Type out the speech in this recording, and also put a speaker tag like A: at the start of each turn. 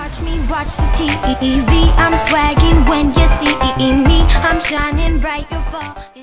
A: Watch me watch the TV. I'm swagging when you see me. I'm shining bright, you fall.